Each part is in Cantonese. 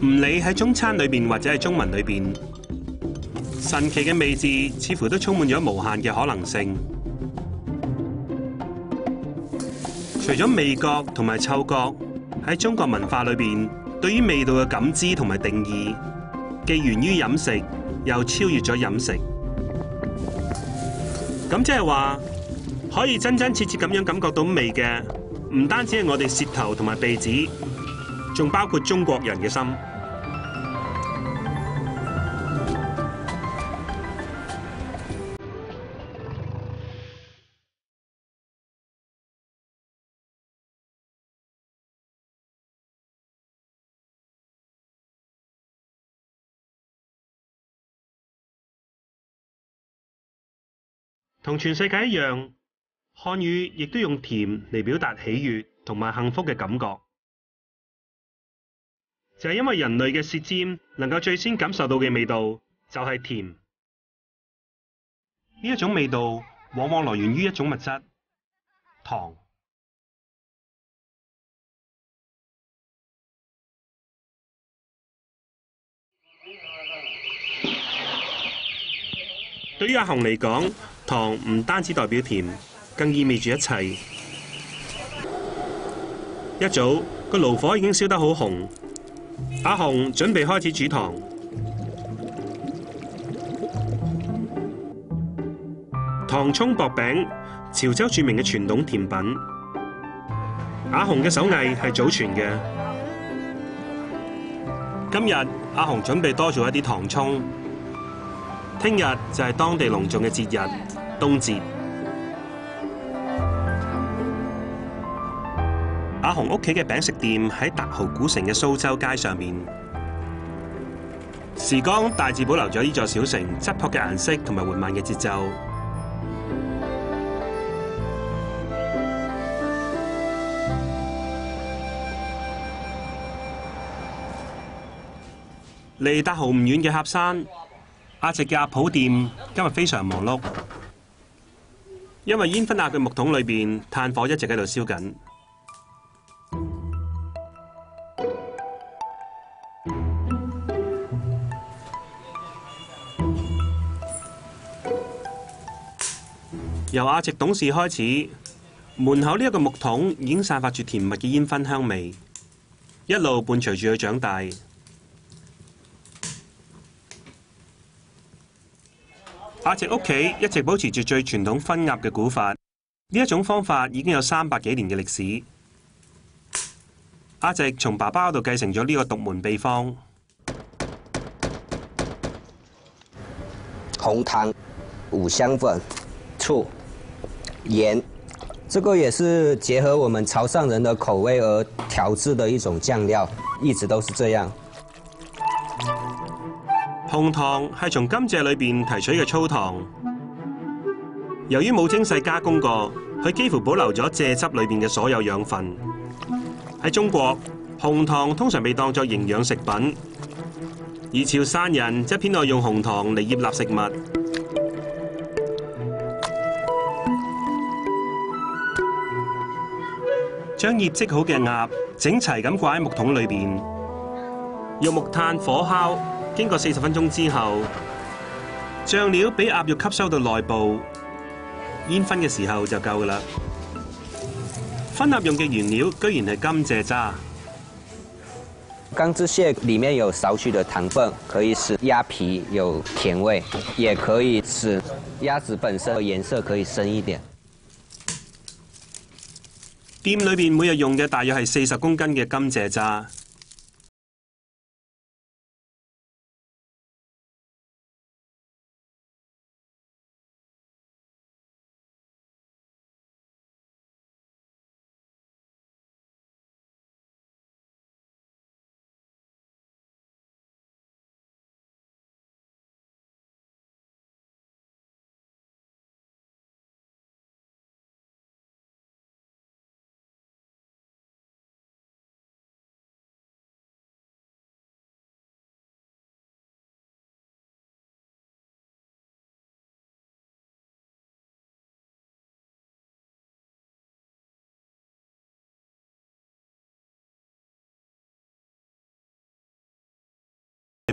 唔理喺中餐裏邊或者係中文裏邊，神奇嘅味字似乎都充滿咗無限嘅可能性。除咗味覺同埋嗅覺，喺中國文化裏邊，對於味道嘅感知同埋定義，既源於飲食，又超越咗飲食。咁即係話，可以真真切切咁樣感覺到味嘅，唔單止係我哋舌頭同埋鼻子，仲包括中國人嘅心。同全世界一樣，漢語亦都用甜嚟表達喜悅同埋幸福嘅感覺。就係因為人類嘅舌尖能夠最先感受到嘅味道就係甜。呢一種味道往往來源於一種物質——糖。對於阿雄嚟講，糖唔單止代表甜，更意味住一切。一早個爐火已經燒得好紅，阿雄準備開始煮糖。糖蔥薄餅，潮州著名嘅傳統甜品。阿雄嘅手藝係祖傳嘅。今日阿雄準備多做一啲糖蔥。聽日就係當地隆重嘅節日冬節。阿雄屋企嘅餅食店喺達豪古城嘅蘇州街上面。時光大致保留咗呢座小城質樸嘅顏色同埋緩慢嘅節奏。離達豪唔遠嘅峽山，阿直嘅鴨鋪店今日非常忙碌，因為煙燻鴨嘅木桶裏邊炭火一直喺度燒緊。由阿直懂事開始，門口呢一個木桶已經散發住甜蜜嘅煙燻香味，一路伴隨住佢長大。阿直屋企一直保持住最傳統燻鴨嘅古法，呢一種方法已經有300幾年嘅歷史。阿直從爸爸嗰度繼承咗呢個獨門秘方。 紅糖、五香粉、醋、鹽，這個也是結合我們潮汕人的口味而調製的一種醬料，一直都是這樣。 紅糖係從甘蔗裏邊提取嘅粗糖，由於冇精細加工過，佢幾乎保留咗蔗汁裏邊嘅所有養分。喺中國，紅糖通常被當作營養食品，而潮汕人則偏愛用紅糖嚟醃臘食物。將醃漬好嘅鴨整齊咁掛喺木桶裏邊，用木炭火烤。經過40分鐘之後，醬料俾鴨肉吸收到內部，煙燻嘅時候就夠㗎喇。燻鴨用嘅原料居然係甘蔗渣。 鋼汁蟹裡面有少許的糖分，可以使鴨皮有甜味，也可以使鴨子本身顏色可以深一點。 店裏邊每日用嘅大約係40公斤嘅甘蔗渣。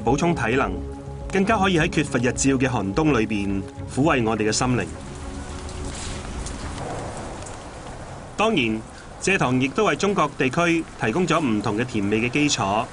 補充體能，更加可以喺缺乏日照嘅寒冬裏邊撫慰我哋嘅心靈。當然，蔗糖亦都為中國地區提供咗唔同嘅甜味嘅基礎。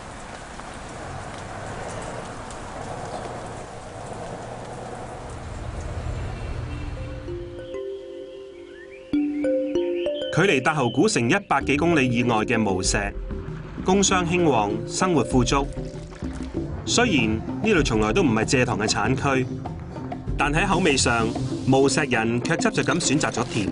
距離達豪古城100幾公里以外嘅無錫，工商興旺，生活富足。雖然呢度從來都唔係蔗糖嘅產區，但喺口味上，無錫人卻執着咁選擇咗甜。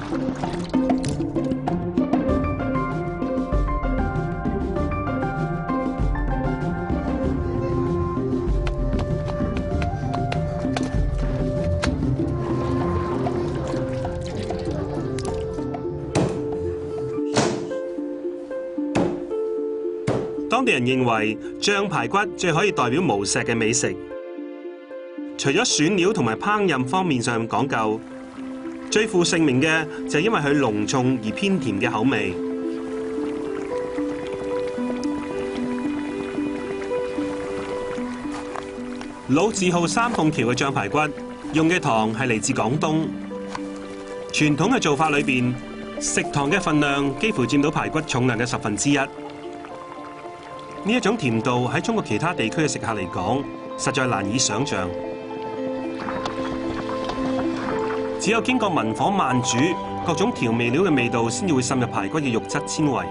當地人認為醬排骨最可以代表無錫嘅美食。除咗選料同埋烹飪方面上講究，最負盛名嘅就係因為佢濃重而偏甜嘅口味。老字號三鳳橋嘅醬排骨用嘅糖係嚟自廣東。傳統嘅做法裏邊，食糖嘅份量幾乎佔到排骨重量嘅1/10。呢一種甜度喺中國其他地區嘅食客嚟講，實在難以想像。只有經過文火慢煮，各種調味料嘅味道先至會滲入排骨嘅肉質纖維。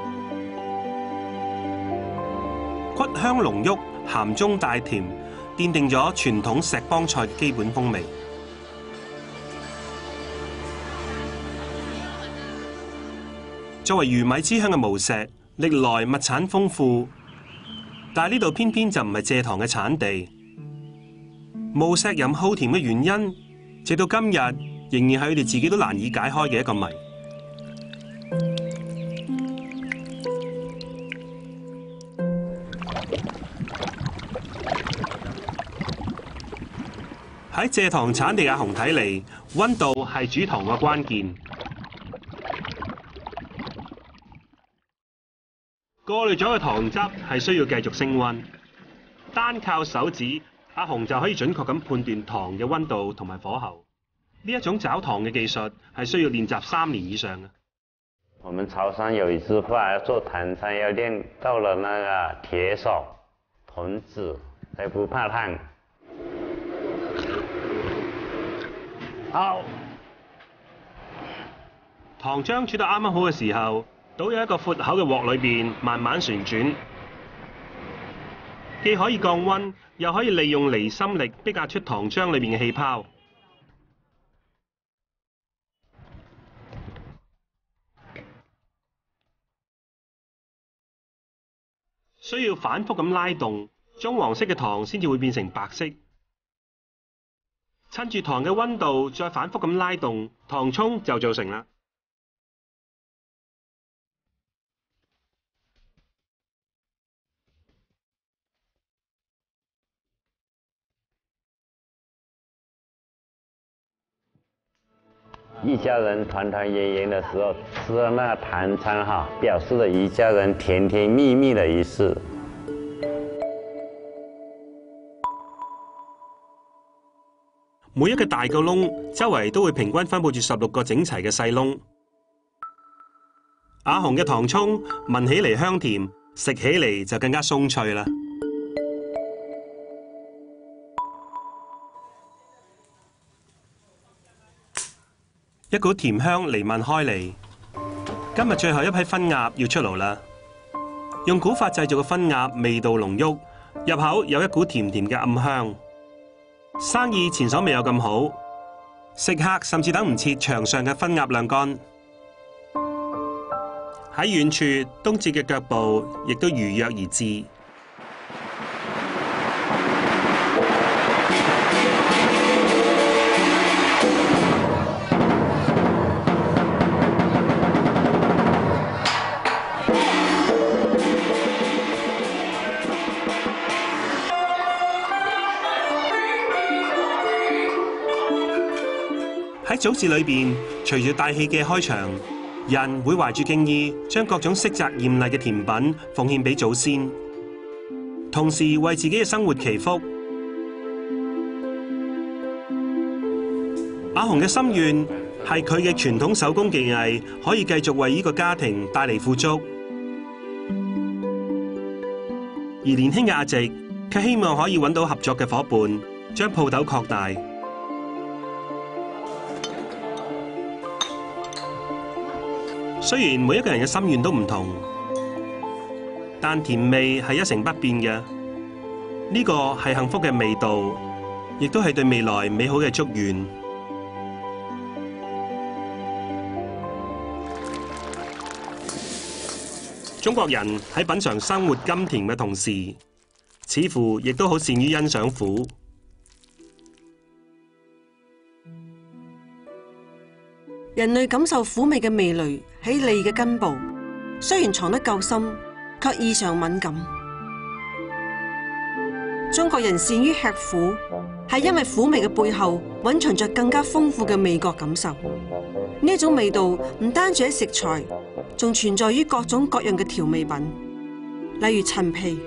骨香濃郁，鹹中帶甜，奠定咗傳統石幫菜嘅基本風味。作為魚米之鄉嘅無錫，歷來物產豐富。但係呢度偏偏就唔係蔗糖嘅產地。無錫人好甜嘅原因，直到今日仍然係佢哋自己都難以解開嘅一個謎。喺蔗糖產地阿雄睇嚟，溫度係煮糖嘅關鍵。過濾咗嘅糖汁係需要繼續升溫，單靠手指，阿雄就可以準確咁判斷糖嘅溫度同埋火候。呢一種找糖嘅技術係需要練習3年以上嘅。 我們潮汕有一句話，做糖餐要練到了那個鐵手童子，才不怕燙。好， 糖漿煮到啱啱好嘅時候，倒入一個闊口嘅鑊裏邊，慢慢旋轉，既可以降溫，又可以利用離心力逼壓出糖漿裏面嘅氣泡。需要反覆咁拉動，棕黃色嘅糖先至會變成白色。趁住糖嘅溫度，再反覆咁拉動，糖蔥就做成啦。 一家人團團圓圓的時候，吃了那個糖餐哈，表示了一家人甜甜蜜蜜的儀式。 每一個大個窿周圍都會平均分佈住16個整齊嘅細窿。阿雄嘅糖蔥聞起嚟香甜，食起嚟就更加鬆脆啦。一股甜香彌漫開嚟。今日最後一批分鴨要出爐啦。用古法製造嘅分鴨味道濃郁，入口有一股甜甜嘅暗香。生意前所未有咁好，食客甚至等唔切牆上嘅分鴨晾乾。喺遠處，冬節嘅腳步亦都如約而至。喺早市裏邊，隨住大戲嘅開場，人會懷住敬意，將各種色澤豔麗嘅甜品奉獻俾祖先。 同時為自己嘅生活祈福。阿雄嘅心願係佢嘅傳統手工技藝可以繼續為呢個家庭帶嚟富足，而年輕嘅阿直卻希望可以揾到合作嘅夥伴，將鋪頭擴大。雖然每一個人嘅心願都唔同，但甜味係一成不變嘅。呢個係幸福嘅味道，亦都係對未來美好嘅祝願。中國人喺品嚐生活甘甜嘅同時，似乎亦都好善於欣賞苦。 人類感受苦味嘅味蕾喺脷嘅根部，雖然藏得夠深，卻異常敏感。中國人善於吃苦，係因為苦味嘅背後蘊藏着更加豐富嘅味覺感受。呢一種味道唔單止喺食材，仲存在於各種各樣嘅調味品，例如陳皮。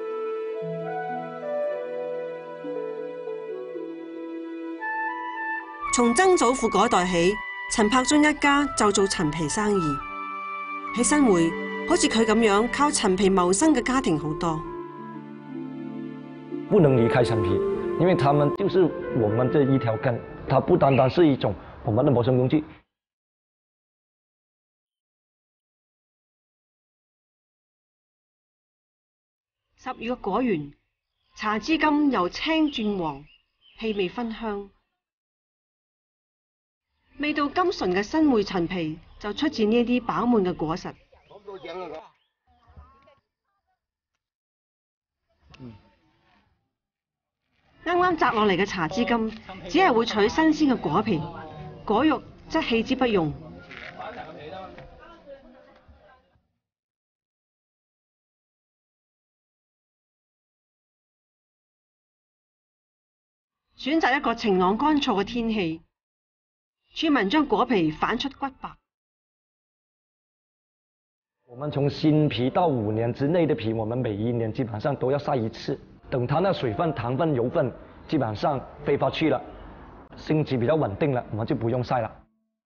從曾祖父嗰代起，陳柏津一家就做陳皮生意。喺新會，好似佢咁樣靠陳皮謀生嘅家庭好多。 不能離開陳皮，因為他們就是我們這一條根，它不單單是一種我們的謀生工具。 10月嘅果園，茶枝金由青轉黃，氣味芬香。味道甘醇嘅新會陳皮就出自呢啲飽滿嘅果實。啱啱摘落嚟嘅茶枝金，只係會取新鮮嘅果皮，果肉則棄之不用。選擇一個晴朗乾燥嘅天氣，村民將果皮反出骨白。 我們從新皮到5年之內的皮，我們每一年基本上都要曬一次。等它那水分、糖分、油分基本上揮發去了，性質比較穩定了，我們就不用曬了。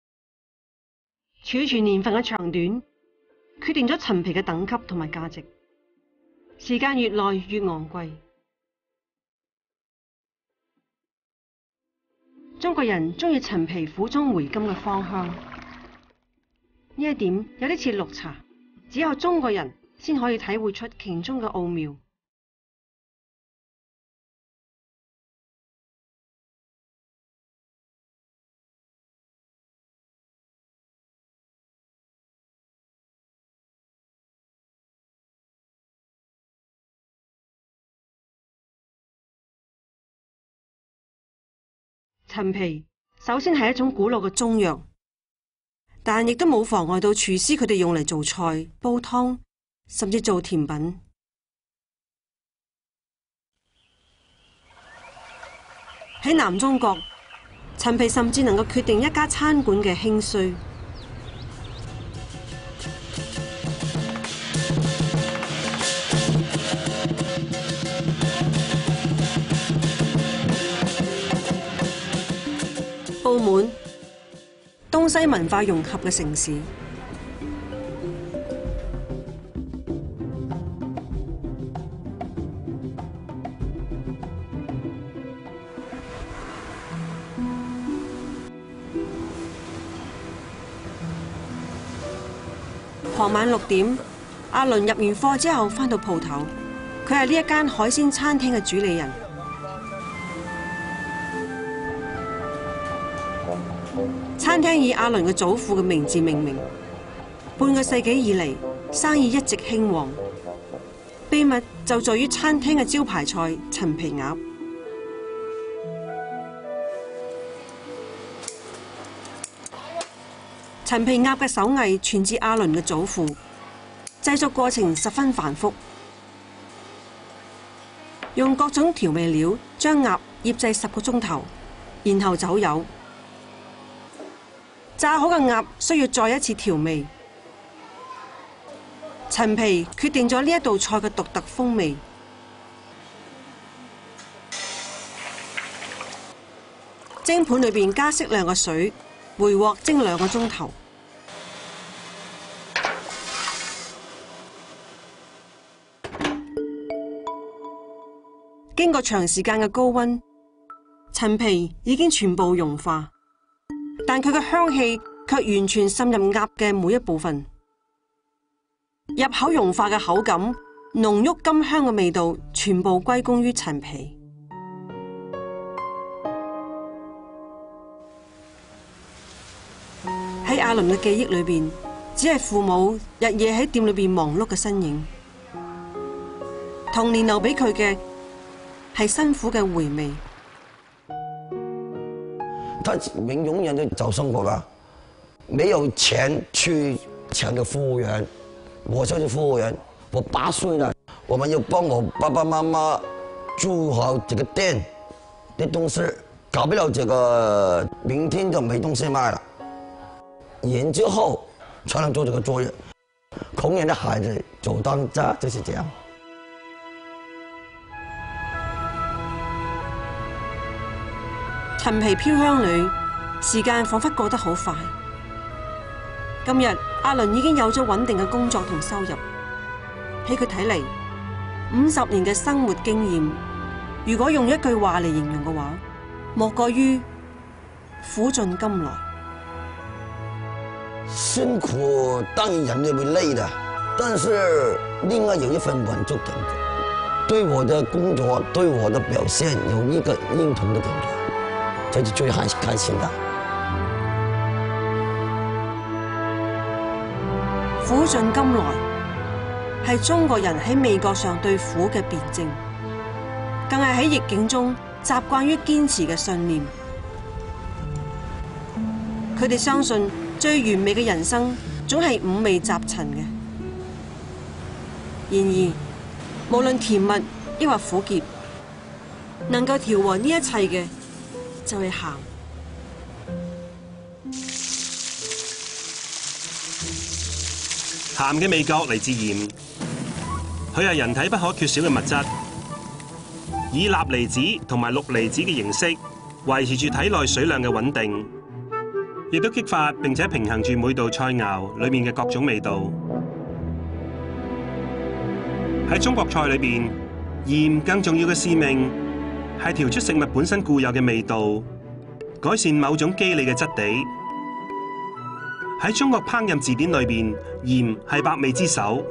儲存年份嘅長短，決定咗陳皮嘅等級同埋價值。時間越耐越昂貴。中國人鍾意陳皮苦中回甘嘅芳香，呢一點有啲似綠茶，只有中國人先可以體會出其中嘅奧妙。陳皮首先係一種古老嘅中藥，但亦都冇妨礙到廚師佢哋用嚟做菜、煲湯，甚至做甜品。喺南中國，陳皮甚至能夠決定一家餐館嘅興衰。澳門，東西文化融合嘅城市。傍晚6點，阿倫入完貨之後返到鋪頭，佢係呢一間海鮮餐廳嘅主理人。餐廳以阿倫嘅祖父嘅名字命名，半個世紀以嚟，生意一直興旺。秘密就在於餐廳嘅招牌菜陳皮鴨。陳皮鴨嘅手藝傳自阿倫嘅祖父，製作過程十分繁複，用各種調味料將鴨醃製10個鐘頭，然後走油。炸好嘅鴨需要再一次調味，陳皮決定咗呢一道菜嘅獨特風味。 蒸盤裏邊加適量嘅水，回鑊蒸2個鐘頭。經過長時間嘅高溫，陳皮已經全部融化，但佢嘅香氣卻完全滲入鴨嘅每一部分。入口融化嘅口感、濃郁甘香嘅味道，全部歸功於陳皮。喺阿倫嘅記憶裏邊，只係父母日夜喺店裏邊忙碌嘅身影。童年留俾佢嘅係辛苦嘅回味。 他永遠都找生活吧，沒有錢去搶個服務員，我就是服務員。我8歲了，我們要幫我爸爸媽媽做好這個店的東西，搞不了這個明天就沒東西賣了。研究後才能做這個作業。窮人的孩子走當家就是這樣。 陳皮飄香裏，時間彷彿過得好快。今日阿倫已經有咗穩定嘅工作同收入。喺佢睇嚟，50年嘅生活經驗，如果用一句話嚟形容嘅話，莫過於苦盡甘來。 辛苦當然人也會累的，但是另外有一份滿足感，對我的工作、對我的表現有一個認同的感覺。這是最開心的。 苦盡甘來係中國人喺味覺上對苦嘅辯證，更係喺逆境中習慣於堅持嘅信念。佢哋相信最完美嘅人生總係五味雜陳嘅。然而，無論甜蜜抑或苦澀，能夠調和呢一切嘅，就係鹹。 鹹嘅味覺嚟自鹽，佢係人體不可缺少嘅物質，以鈉離子同埋氯離子嘅形式維持住體內水量嘅穩定，亦都激發並且平衡住每道菜肴裏面嘅各種味道。喺中國菜裏邊，鹽更重要嘅使命係調出食物本身固有嘅味道，改善某種肌理嘅質地。喺中國烹飪字典裏邊，鹽係百味之首。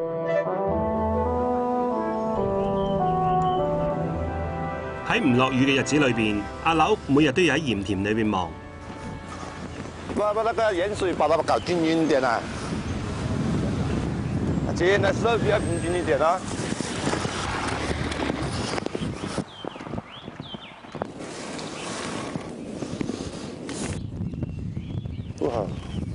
喺唔落雨嘅日子裏邊，阿柳每日都要喺鹽田裏邊忙。 把那個鹽水把它搞均勻點啊！煎的時候比較平均一點啊。哇！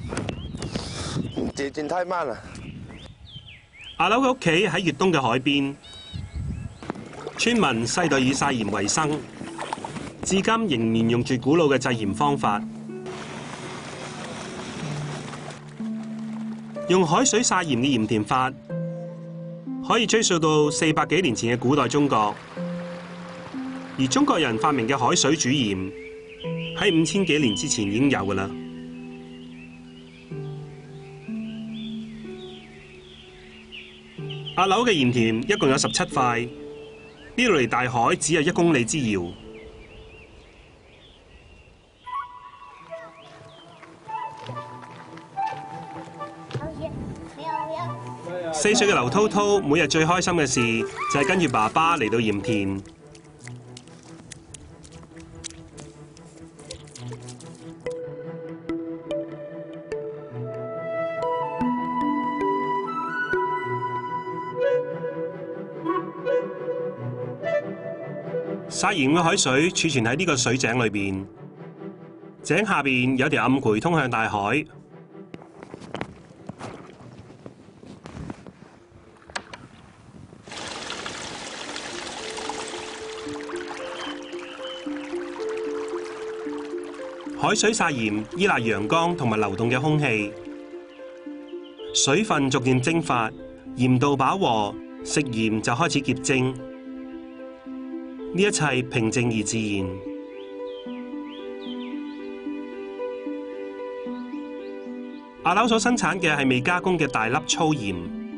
這煎太慢啦。 阿柳嘅屋企喺粵東嘅海邊，村民世代以曬鹽為生，至今仍沿用住古老嘅製鹽方法。用海水曬鹽嘅鹽田法，可以追溯到400幾年前嘅古代中國。而中國人發明嘅海水煮鹽，喺5000幾年之前已經有㗎喇。阿柳嘅鹽田一共有17塊，呢度離大海只有1公里之遙。4歲嘅劉滔滔每日最開心嘅事就係跟住爸爸嚟到鹽田。曬鹽嘅海水儲存喺呢個水井裏邊，井下邊有條暗渠通向大海。海水曬鹽依賴陽光同埋流動嘅空氣，水分逐漸蒸發，鹽度飽和，食鹽就開始結晶。呢一切平靜而自然。 阿柳所生產嘅係未加工嘅大粒粗鹽，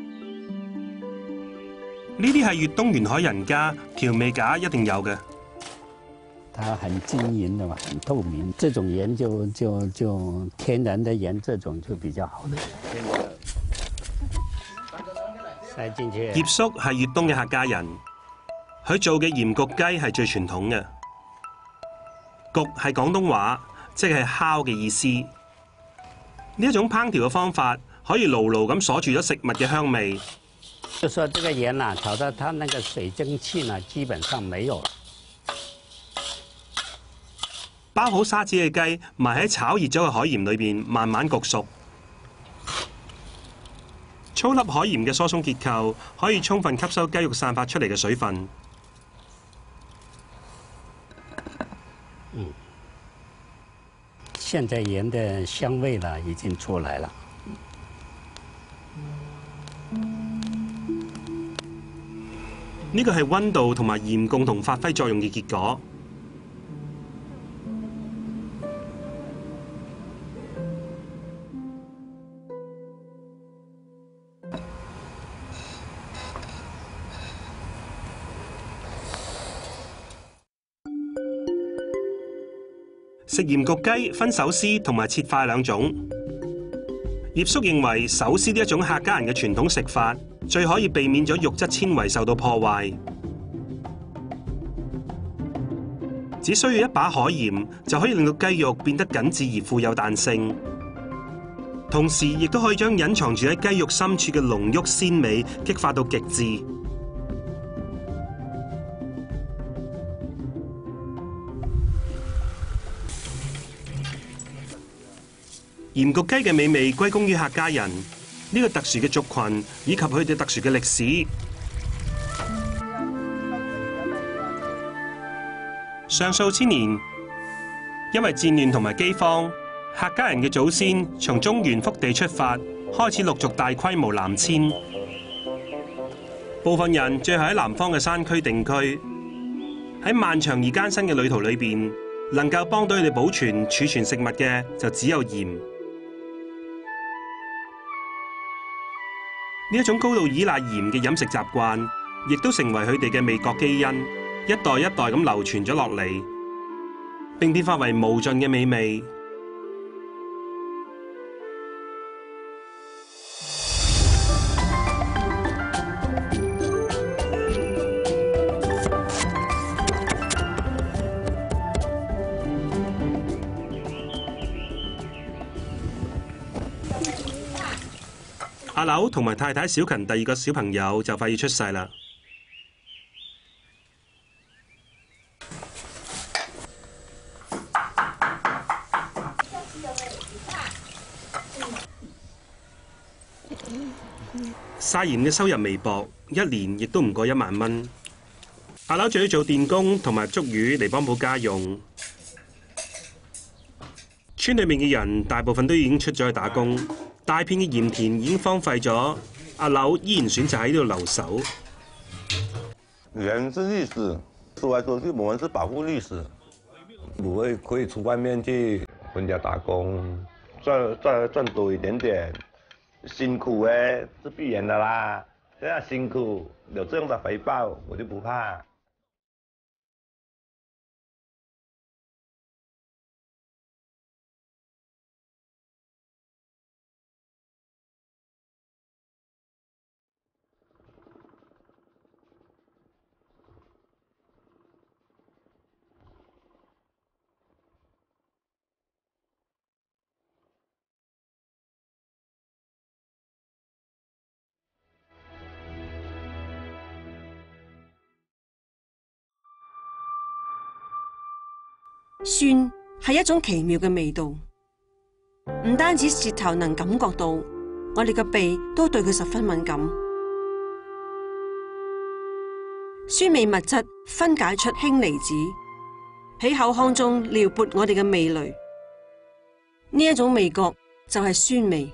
呢啲係粵東沿海人家調味架一定有嘅。 它很晶莹的嘛，很透明。這種鹽就天然的鹽，這種就比較好的。塞進去。 葉叔係粵東嘅客家人，佢做嘅鹽焗雞係最傳統嘅。焗係廣東話，即係烤嘅意思。呢一種烹調嘅方法可以牢牢咁鎖住咗食物嘅香味。 就說這個鹽啊，炒到它那個水蒸氣呢，基本上沒有了。 包好沙子嘅雞埋喺炒熱咗嘅海鹽裏邊，慢慢焗熟。粗粒海鹽嘅疏鬆結構可以充分吸收雞肉散發出嚟嘅水分。 現在鹽的香味呢已經出來了。 呢個係溫度同埋鹽共同發揮作用嘅結果。食鹽焗雞分手撕同埋切塊兩種。葉叔認為手撕呢一種客家人嘅傳統食法，最可以避免咗肉質纖維受到破壞。只需要一把海鹽就可以令到雞肉變得緊緻而富有彈性，同時亦都可以將隱藏住喺雞肉深處嘅濃郁鮮味激發到極致。鹽焗雞嘅美味歸功於客家人呢個特殊嘅族群以及佢哋特殊嘅歷史。上數千年，因為戰亂同埋饑荒，客家人嘅祖先從中原腹地出發，開始陸續大規模南遷。部分人最後喺南方嘅山區定居。喺漫長而艱辛嘅旅途裏邊，能夠幫到佢哋保存儲存食物嘅就只有鹽。呢一種高度依賴鹽嘅飲食習慣，亦都成為佢哋嘅味覺基因，一代一代咁流傳咗落嚟，並變化為無盡嘅美味。阿柳同埋太太小芹第二個小朋友就快要出世啦。曬鹽嘅收入微薄，一年亦都唔過1萬蚊。阿柳仲要做電工同埋捉魚嚟幫補家用。村裏面嘅人大部分都已經出咗去打工。大片嘅鹽田已經荒廢咗，阿柳依然選擇喺呢度留守。 人是歷史，說來說去，我們是保護歷史。 不會可以出外面去人家打工，賺多一點點，辛苦誒是必然的啦。這樣辛苦有這樣的回報，我就不怕。 酸係一種奇妙嘅味道，唔單止舌頭能感覺到，我哋嘅鼻都對佢十分敏感。酸味物質分解出氫離子，喺口腔中撩撥我哋嘅味蕾。呢一種味覺就係酸味。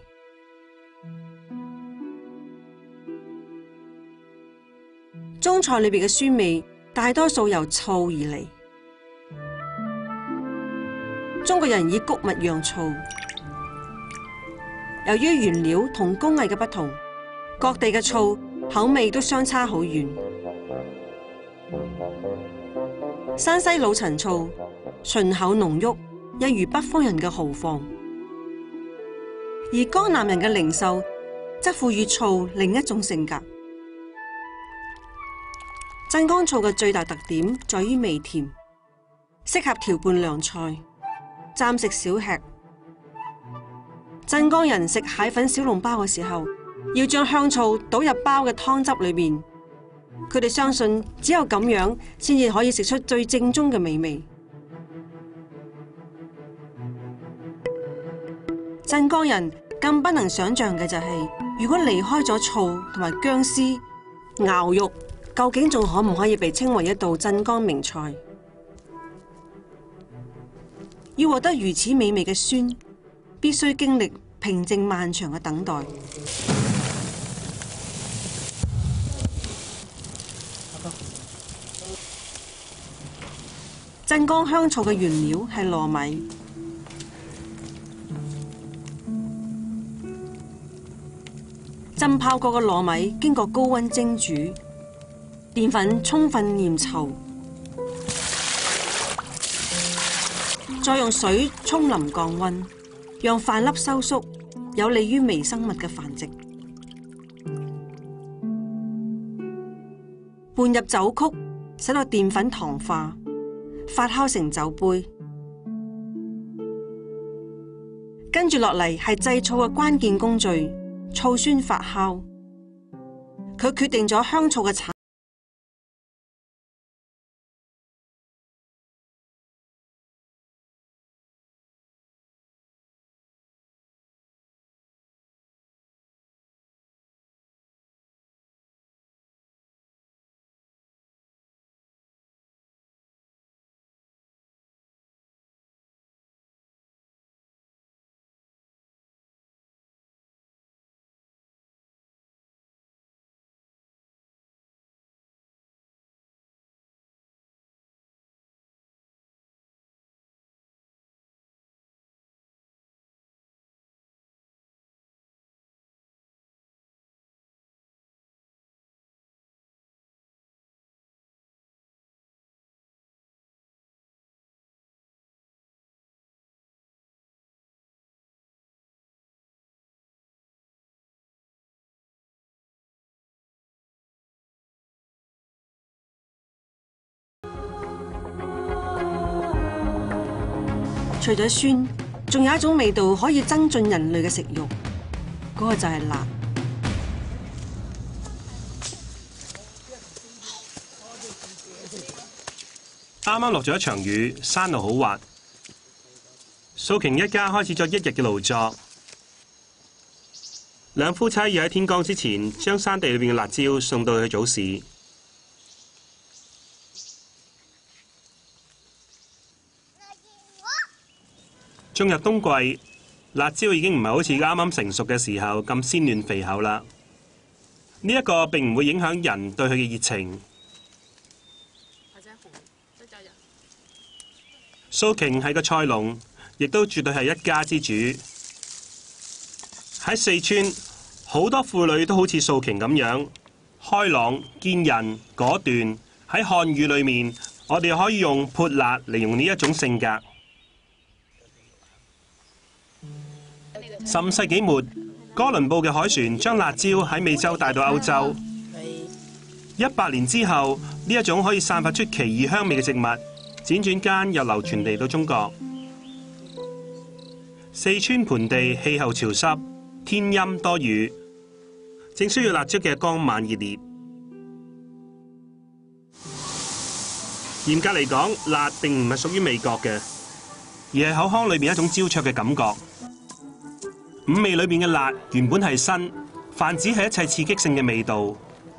中菜裏邊嘅酸味大多數由醋而嚟。中國人以穀物釀醋， 由於原料同工藝嘅不同，各地嘅醋口味都相差好遠。山西老陳醋醇厚濃郁，一如北方人嘅豪放；而江南人嘅靈秀則賦予醋另一種性格。鎮江醋嘅最大特點在於微甜，適合調拌涼菜、暫食小吃。鎮江人食蟹粉小籠包嘅時候，要將香醋倒入包嘅湯汁裏面。佢哋相信只有咁樣，先至可以食出最正宗嘅美味。鎮江人更不能想象嘅就係，如果離開咗醋同埋薑絲、熬肉，究竟仲可唔可以被稱為一道鎮江名菜？要獲得如此美味嘅酸，必須經歷平靜漫長嘅等待。鎮江香醋嘅原料係糯米，浸泡過嘅糯米經過高溫蒸煮，澱粉充分粘稠，再用水沖淋降溫，讓飯粒收縮，有利於微生物嘅繁殖。拌入酒曲，使到澱粉糖化，發酵成酒杯。跟住落嚟係製醋嘅關鍵工序——醋酸發酵，佢決定咗香醋嘅產。除咗酸，仲有一種味道可以增進人類嘅食慾，嗰個就係辣。 啱啱落咗一場雨，山路好滑。素瓊一家開始咗一日嘅勞作，兩夫妻要喺天光之前將山地裏邊嘅辣椒送到去早市。進入冬季，辣椒已經唔係好似啱啱成熟嘅時候咁鮮嫩肥厚啦。呢一個並唔會影響人對佢嘅熱情。素瓊係個菜農，亦都絕對係一家之主。喺四川，好多婦女都好似素瓊咁樣開朗、堅韌、果斷。喺漢語裏面，我哋可以用潑辣嚟形容呢一種性格。15世紀末，哥倫布嘅海船將辣椒喺美洲帶到歐洲。100年之後，呢一種可以散發出奇異香味嘅植物，輾轉間又流傳嚟到中國。四川盆地氣候潮濕，天陰多雨，正需要辣椒嘅光猛熱烈。嚴格嚟講，辣並唔係屬於味覺嘅，而係口腔裏面一種焦灼嘅感覺。五味裏面嘅辣原本係辛，泛指係一切刺激性嘅味道。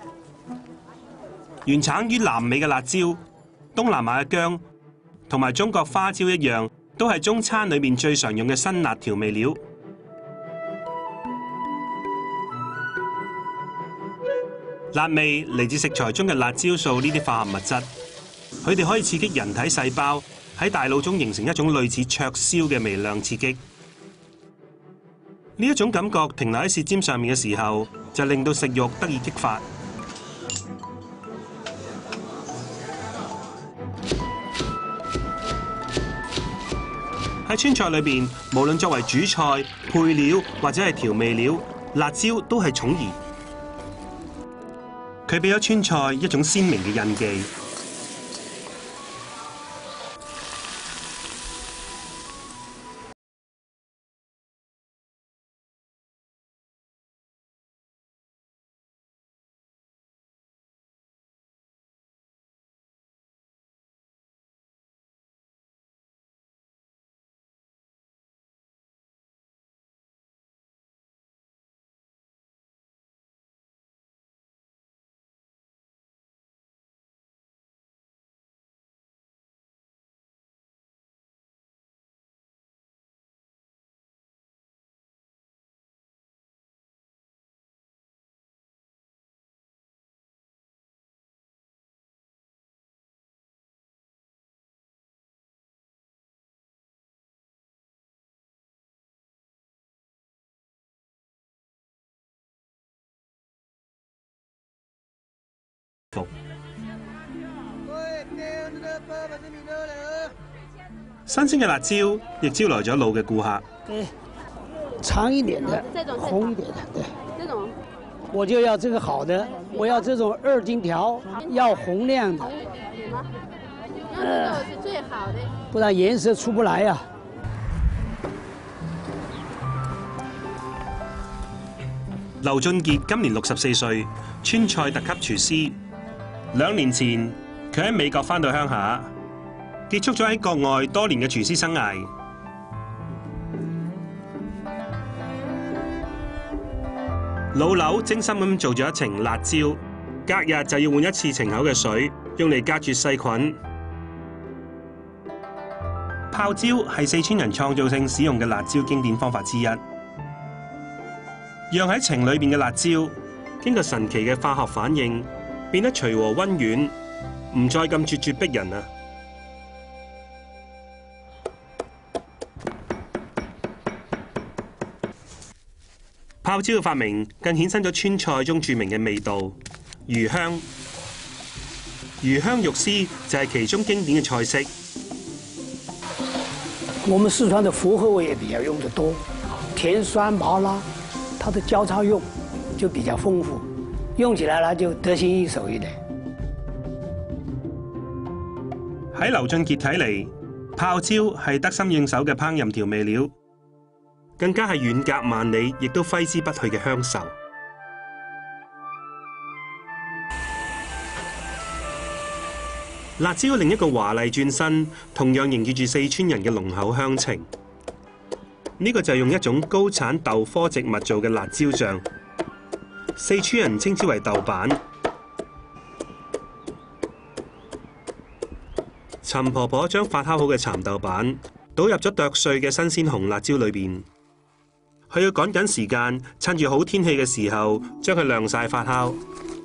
原產於南美嘅辣椒、東南亞嘅薑同埋中國花椒一樣，都係中餐裏面最常用嘅辛辣調味料。辣味嚟自食材中嘅辣椒素呢啲化合物質，佢哋可以刺激人體細胞喺大腦中形成一種類似灼燒嘅微量刺激。 呢一種感覺停留喺舌尖上面嘅時候，就令到食慾得以激發。喺川菜裏邊，無論作為主菜、配料或者係調味料，辣椒都係寵兒。佢俾咗川菜一種鮮明嘅印記。新鮮嘅辣椒亦招來咗老嘅顧客。 對，長一點的，紅一點的，對。這種我就要這個好的，我要這種2斤條，要紅亮的。 要這個是最好的， 不然顏色出不來呀。 劉俊傑今年64歲，川菜特級廚師。2年前，佢喺美國返到鄉下，結束咗喺國外多年嘅廚師生涯。老劉精心咁做咗一程辣椒，隔日就要換一次程口嘅水，用嚟隔絕細菌。泡椒係四川人創造性使用嘅辣椒經典方法之一。釀喺程裏邊嘅辣椒，經過神奇嘅化學反應，變得隨和溫軟，唔再咁咄咄逼人啊！泡椒嘅發明更衍生咗川菜中著名嘅味道魚香。魚香肉絲就係其中經典嘅菜式。 我們四川的複合味也比較用得多，甜酸麻辣，它的交叉用就比較豐富，用起來呢就得心應手一點。 喺劉俊傑睇嚟，泡椒係得心應手嘅烹飪調味料，更加係遠隔萬里亦都揮之不去嘅鄉愁。辣椒另一個華麗轉身，同樣凝結住四川人嘅濃厚鄉情。呢個就係用一種高產豆科植物做嘅辣椒醬，四川人稱之為豆瓣。陳婆婆將發酵好嘅蠶豆瓣倒入咗剁碎嘅新鮮紅辣椒裏邊，佢要趕緊時間，趁住好天氣嘅時候將佢晾曬發酵。